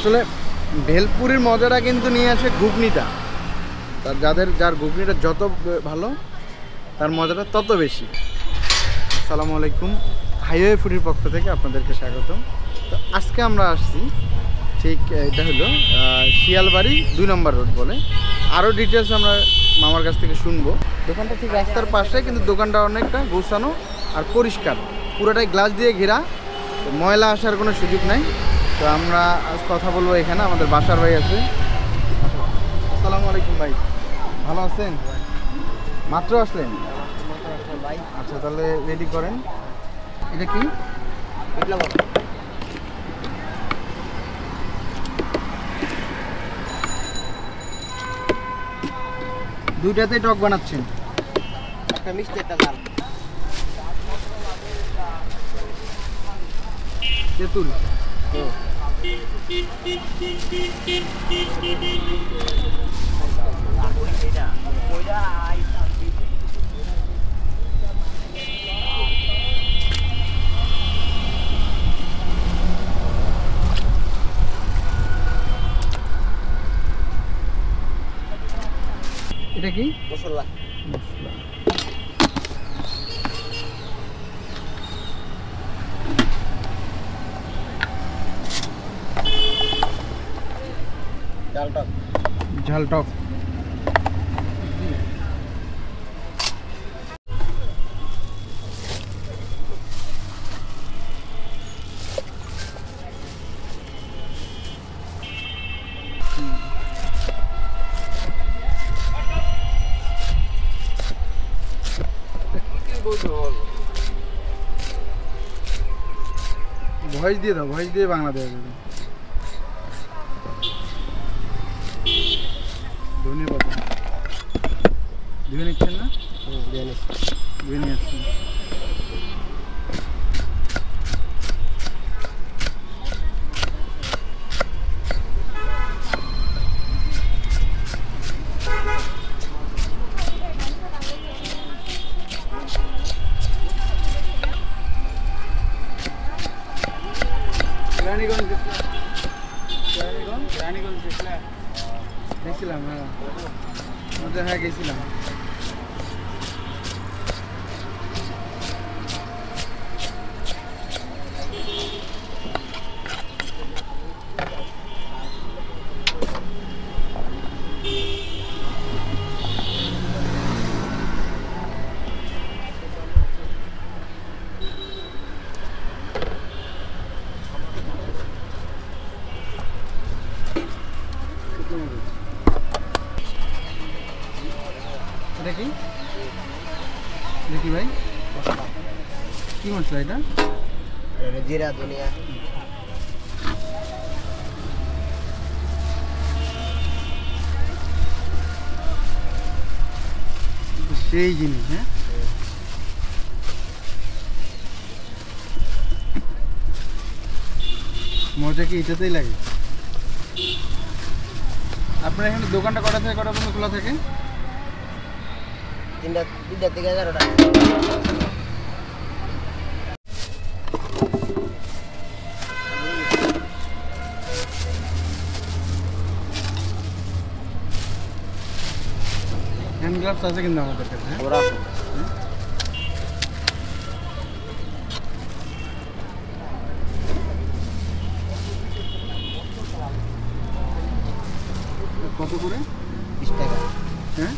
আসলে ভেলপুরির মজাটা কিন্তু নিয়ে আসে ঘুগনিটা। যার ঘুগনিটা যত ভালো তার মজাটা তত বেশি। আসসালামু আলাইকুম, হাইওয়ে ফুডির পক্ষ থেকে আপনাদেরকে স্বাগতম। তো আজকে আমরা আসছি ঠিক এটা হলো শিয়ালবাড়ি 2 নম্বর রোড বলে। আরও ডিটেলস আমরা মামার কাছ থেকে শুনবো। দোকানটা ঠিক রাস্তার পাশে, কিন্তু দোকানটা অনেকটা গোছানো আর পরিষ্কার, পুরোটাই গ্লাস দিয়ে ঘেরা, ময়লা আসার কোনো সুযোগ নাই। তো আমরা আজ কথা বলবো এখানে, আমাদের বাসার ভাই আছে। আসসালামু আলাইকুম ভাই, ভালো আছেন? মাত্র আসলেন? আচ্ছা, তাহলে রেডি করেন। এটা কি? দুইটাতেই টক বানাচ্ছেন? একটা মিষ্টি, একটা লাল। তেঁতুল। এটা কি? মশলা। ঝাল টক। ঝাল টক। ভয়েস দিয়ে দাও, ভয়েস দিয়ে বাংলা দেওয়া যাবে। ধন্যবাদ। ধুয়ে নিচ্ছেন না? ধুয়ে নিয়ে আসছেন। রানীগঞ্জ গেছিলাম। হ্যাঁ গেছিলাম। এটা কি? দেখি ভাই, কি মশলা এটা? জিরা, ধনিয়া। সেই জিনিস। হ্যাঁ, মজা কি এটাতেই লাগে? আপনার এখানে দোকানটা কটা থেকে কটা পর্যন্ত খোলা থাকে? 3টা থেকে 11টা। হ্যান্ড গ্লাভস আছে কিন্তু আমাদের কাছে। কত করে? 20 টাকা। হ্যাঁ,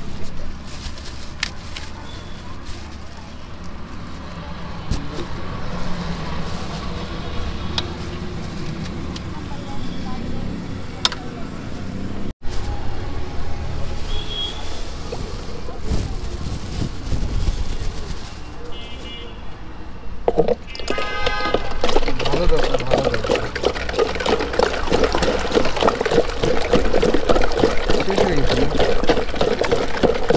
ভালো দরকার, ভালো দরকার। শেষ হয়ে গেছে।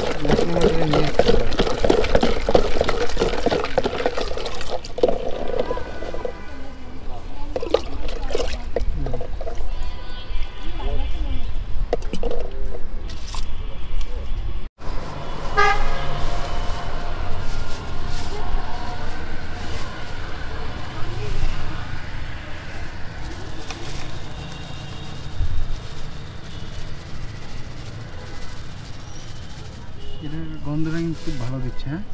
এটার গন্ধটা কিন্তু খুব ভালো দিচ্ছে। হ্যাঁ,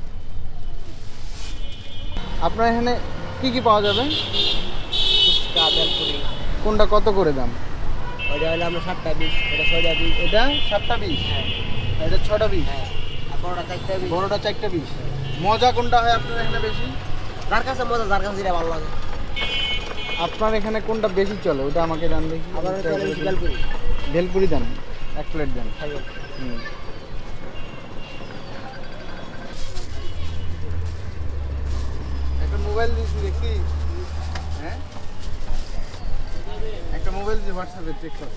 আপনার এখানে কি কি পাওয়া যাবে? ফুচকা, বেলপুরি। কোনটা কত করে দাম? ওইটা হলো আমরা 7টা 20, এটা 6টা 20। এটা 7টা 20, হ্যাঁ। এটা 6টা 20। হ্যাঁ। আর বড়টা 4টা 20। বড়টা 4টা 20। মজা কোনটা হয় আপনার এখানে বেশি? যার কাছে মজা, যার কাছে যেটা ভালো লাগে। আপনার এখানে কোনটা বেশি চলে ওটা আমাকে জান দেখি। আবার চলে বেশি বেলপুরি। ভেলপুরি দেন, 1 প্লেট দেন। খাবেন? হুম। একটা মোবাইল দিয়েছি দেখি। হ্যাঁ, একটা মোবাইল দিয়ে হোয়াটসঅ্যাপে চেক কর।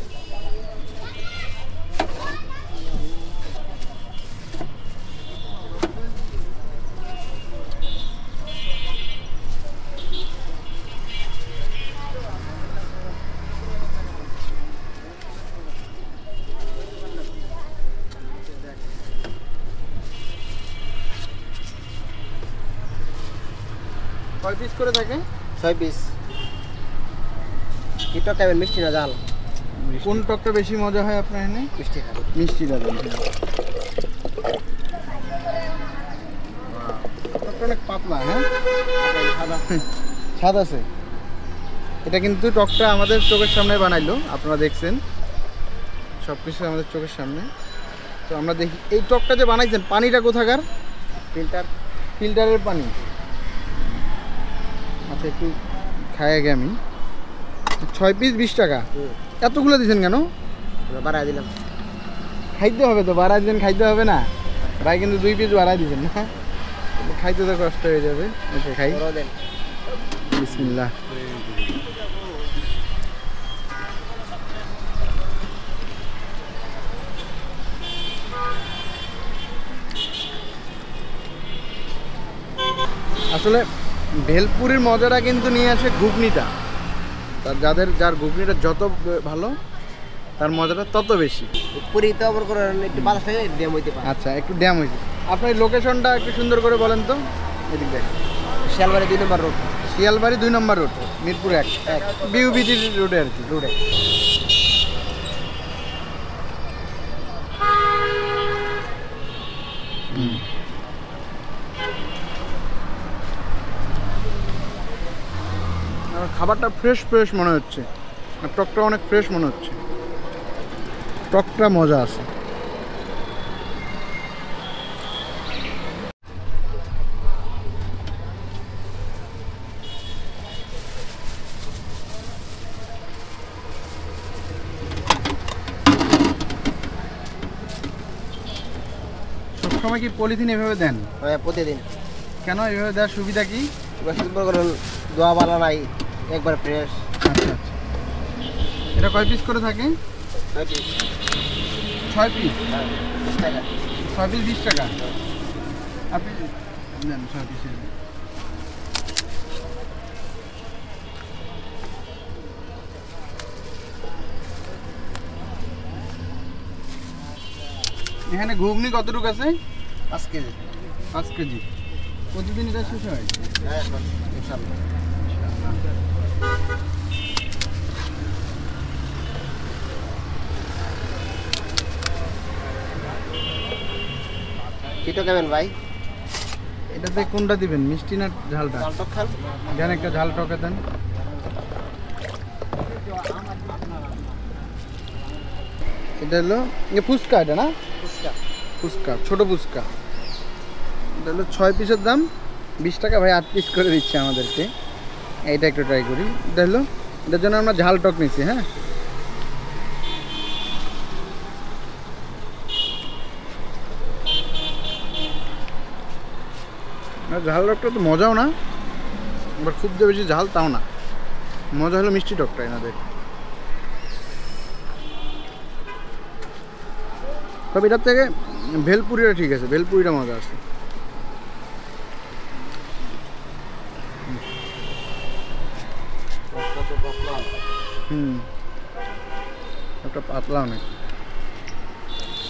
কয় পিস করে থাকে? 6 পিস। কি টক খাবেন, মিষ্টি না ঝাল? কোন টকটা বেশি মজা হয় আপনার এখানে? মিষ্টি খাবেন। মিষ্টি দেবেন। টকটা অনেক পাতলা। হ্যাঁ, সাদা। স্বাদ আছে। এটা কিন্তু টকটা আমাদের চোখের সামনে বানাইলো, আপনারা দেখছেন সব কিছু আমাদের চোখের সামনে। তো আমরা দেখি এই টকটা যে বানাইছেন, পানিটা কোথাকার? ফিল্টারের পানি। আচ্ছা, একটু খাই আগে আমি। 6 পিস 20 টাকা। এতগুলো দিয়েছেন কেন? বাড়াই দিলাম। খাইতে হবে তো, বাড়াই দিন, খাইতে হবে না ভাই? কিন্তু 2 পিস বাড়াই দিয়েছেন না, খাইতে তো কষ্ট হয়ে যাবে। ওকে, খাই। বিসমিল্লাহ। আসলে ভেলপুরির মজাটা কিন্তু নিয়ে আসে ঘুগনিটা। তার যার ঘুগনিটা যত ভালো, তার মজাটা তত বেশি। পুরি তো আবার করে একটু বাতাস থাকে, ড্যাম হইতে পারে। আচ্ছা, একটু ড্যাম হয়েছে। আপনার লোকেশনটা একটু সুন্দর করে বলেন তো। এদিক দেখ, Shialbari 2 number road. Shialbari 2 number road, Mirpur 1 BUBT রোডে আর কি। রোডে। আর খাবারটা ফ্রেশ মনে হচ্ছে, আর টকটা অনেক ফ্রেশ মনে হচ্ছে। টকটা মজা আছে। সবসময় কি পলিথিন এভাবে দেন? হ্যাঁ, প্রতিদিন। কেন এভাবে দেওয়ার সুবিধা কি? সুন্দর করে দোয়া বালা নাই, একবার ফ্রেশ। আচ্ছা, এটা কয় পিস করে থাকে? 6 পিস। 6 পিস। 20 টাকা। 6 পিস 20 টাকা। আপনি নেন 6 পিসের। এখানে ঘুগনি কতটুকু আছে? 5 কেজি। 5 কেজি। প্রতিদিন এটা শেষ হয়? হ্যাঁ, ইনশাআল্লাহ। কিটো খাবেন ভাই? এটাতে কোনটা দিবেন, মিষ্টি না ঝালটা? ঝাল টক খান? দেন একটা ঝাল টকে দেন। এটা হলো ফুচকা, এটা না? ফুচকা, ছোট ফুচকা। এটা হলো 6 পিসের দাম 20 টাকা। ভাই 8 পিস করে দিচ্ছে আমাদেরকে। এইটা একটু ট্রাই করি। এটা হলো, এটার জন্য আমরা ঝাল টক নিচ্ছি। হ্যাঁ, ঝাল টকটা তো মজাও না, আবার খুব যে বেশি ঝাল তাও না। মজা হলো মিষ্টি টকটা এনাদের। তবে এটার থেকে ভেলপুরিটা ঠিক আছে, ভেলপুরিটা মজা আছে। হুম, একটা পাতলা অনেক।